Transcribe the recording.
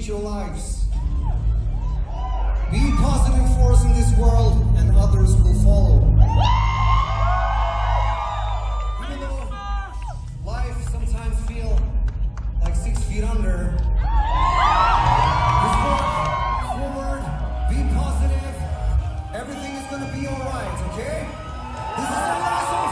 change your lives. Be a positive force in this world and others will follow. Even though life sometimes feels like 6 feet under, just walk forward, be positive, everything is gonna be alright, okay? This is the last